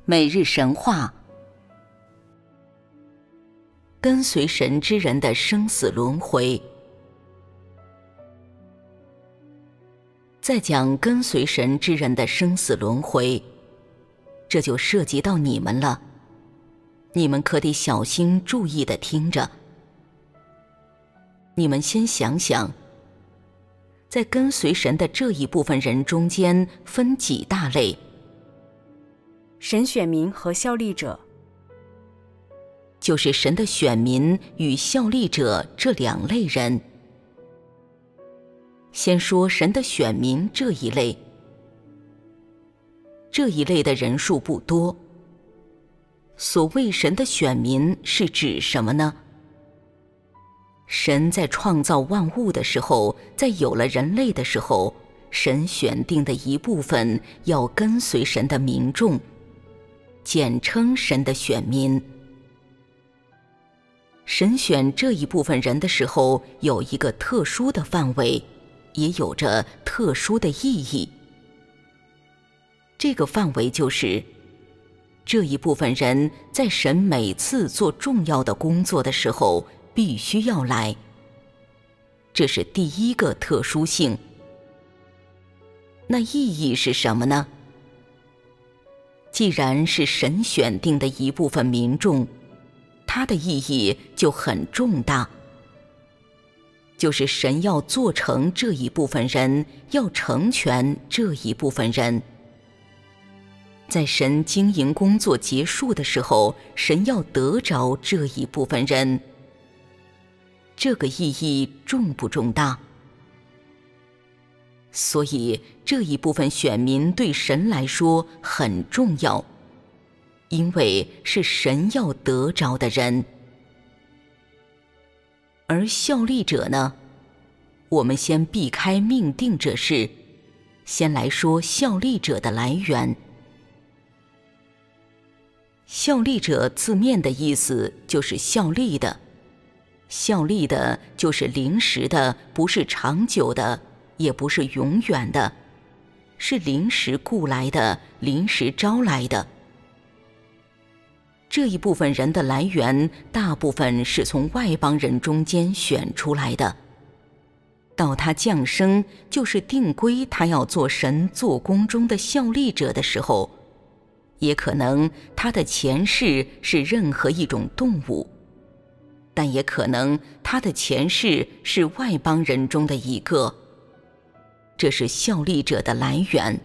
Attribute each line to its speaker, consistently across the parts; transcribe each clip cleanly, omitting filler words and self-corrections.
Speaker 1: 每日神话，跟随神之人的生死轮回。在讲跟随神之人的生死轮回，这就涉及到你们了，你们可得小心注意地听着。你们先想想，在跟随神的这一部分人中间分几大类？
Speaker 2: 神选民和效力者，
Speaker 1: 就是神的选民与效力者这两类人。先说神的选民这一类，这一类的人数不多。所谓神的选民是指什么呢？神在创造万物的时候，在有了人类的时候，神选定的一部分要跟随神的民众，简称神的选民。神选这一部分人的时候，有一个特殊的范围，也有着特殊的意义。这个范围就是，这一部分人在神每次做重要的工作的时候，必须要来。这是第一个特殊性。那意义是什么呢？既然是神选定的一部分民众，它的意义就很重大，就是神要做成这一部分人，要成全这一部分人。在神经营工作结束的时候，神要得着这一部分人。这个意义重不重大？所以这一部分选民对神来说很重要，因为是神要得着的人。而效力者呢，我们先避开命定这事，先来说效力者的来源。效力者字面的意思就是效力的，效力的就是临时的，不是长久的，也不是永远的，是临时雇来的，临时招来的。这一部分人的来源，大部分是从外邦人中间选出来的。到他降生，就是定规他要做神做工中的效力者的时候，也可能他的前世是任何一种动物，但也可能他的前世是外邦人中的一个。这是效力者的来源。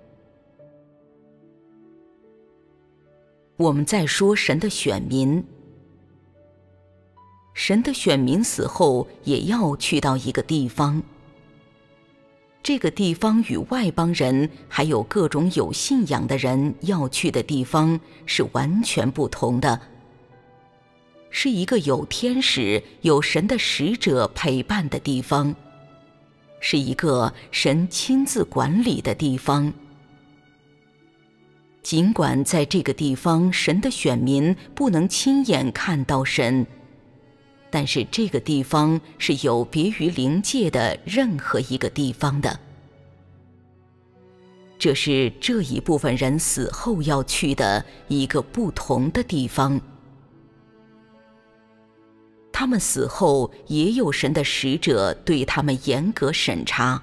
Speaker 1: 我们再说神的选民，神的选民死后也要去到一个地方，这个地方与外邦人还有各种有信仰的人要去的地方是完全不同的，是一个有天使有神的使者陪伴的地方，是一个神亲自管理的地方。尽管在这个地方神的选民不能亲眼看到神，但是这个地方是有别于灵界的任何一个地方的。这是这一部分人死后要去的一个不同的地方。他们死后也有神的使者对他们严格审查。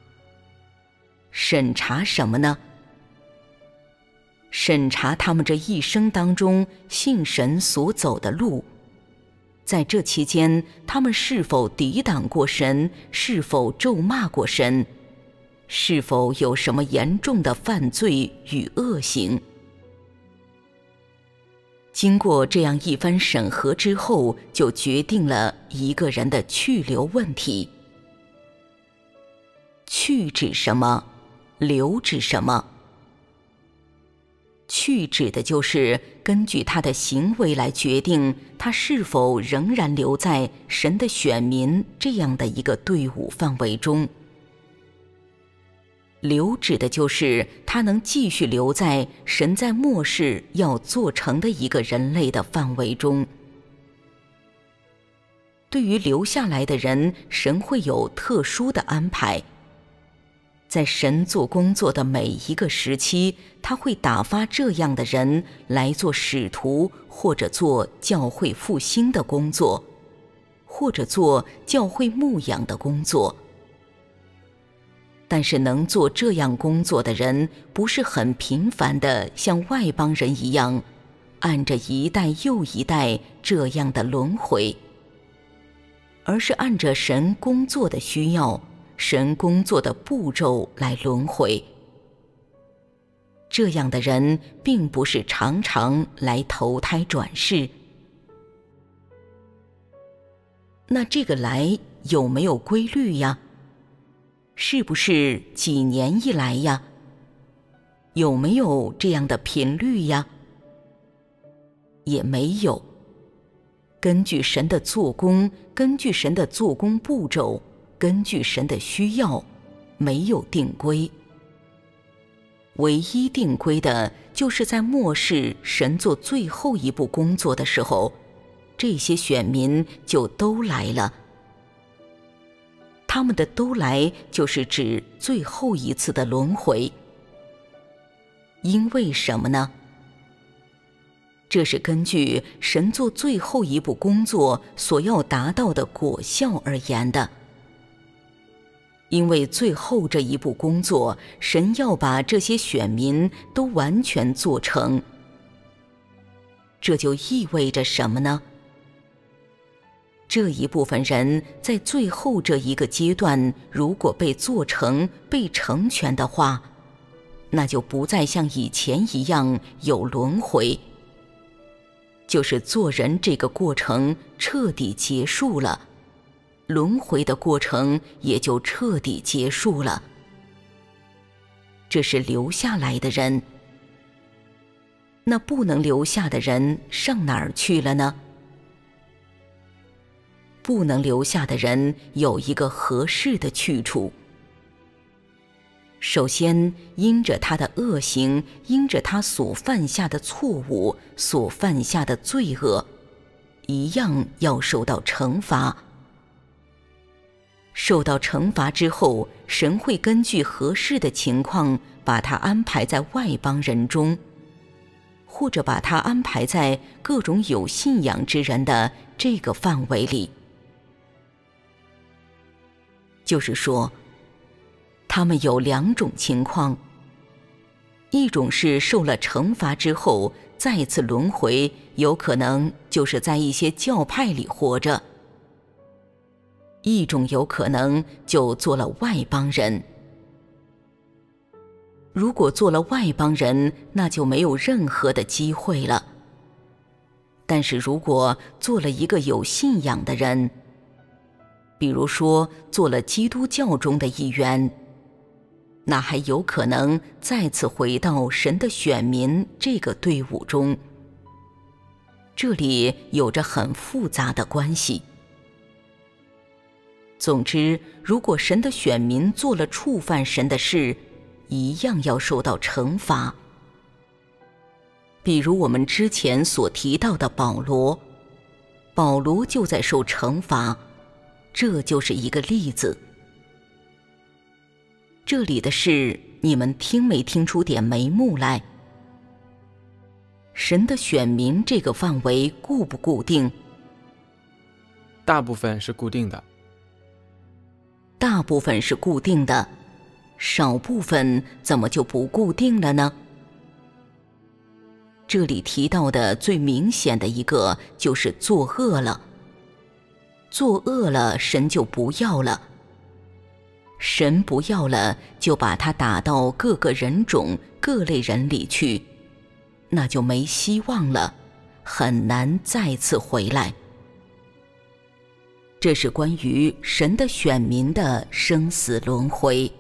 Speaker 1: 审查什么呢？审查他们这一生当中信神所走的路，在这期间他们是否抵挡过神，是否咒骂过神，是否有什么严重的犯罪与恶行。经过这样一番审核之后，就决定了一个人的去留问题。去指什么？留指什么？去指的就是根据他的行为来决定他是否仍然留在神的选民这样的一个队伍范围中。留指的就是他能继续留在神在末世要做成的一个人类的范围中。对于留下来的人，神会有特殊的安排。 在神做工作的每一个时期，他会打发这样的人来做使徒，或者做教会复兴的工作，或者做教会牧养的工作。但是能做这样工作的人，不是很频繁的像外邦人一样，按着一代又一代这样的轮回，而是按着神工作的需要，神工作的步骤来轮回。这样的人并不是常常来投胎转世。那这个来有没有规律呀？是不是几年一来呀？有没有这样的频率呀？也没有。根据神的做工，根据神的做工步骤，根据神的需要，没有定规。唯一定规的就是在末世神做最后一步工作的时候，这些选民就都来了。他们的都来就是指最后一次的轮回。因为什么呢？这是根据神做最后一步工作所要达到的果效而言的。因为最后这一步工作，神要把这些选民都完全做成。这就意味着什么呢？这一部分人在最后这一个阶段，如果被做成、被成全的话，那就不再像以前一样有轮回，就是做人这个过程彻底结束了，轮回的过程也就彻底结束了。这是留下来的人。那不能留下的人上哪儿去了呢？不能留下的人有一个合适的去处。首先，因着他的恶行，因着他所犯下的错误，所犯下的罪恶，一样要受到惩罚。受到惩罚之后，神会根据合适的情况，把他安排在外邦人中，或者把他安排在各种有信仰之人的这个范围里。就是说，他们有两种情况，一种是受了惩罚之后再次轮回，有可能就是在一些教派里活着；一种有可能就做了外邦人。如果做了外邦人，那就没有任何的机会了。但是如果做了一个有信仰的人，比如说做了基督教中的一员，那还有可能再次回到神的选民这个队伍中。这里有着很复杂的关系。总之，如果神的选民做了触犯神的事，一样要受到惩罚。比如我们之前所提到的保罗就在受惩罚，这就是一个例子。这里的事，你们听没听出点眉目来？神的选民这个范围固不固定？
Speaker 3: 大部分是固定的。
Speaker 1: 大部分是固定的，少部分怎么就不固定了呢？这里提到的最明显的一个就是作恶了。作恶了，神就不要了。神不要了，就把他打到各个人种、各类人里去，那就没希望了，很难再次回来。这是关于神的选民的生死轮回。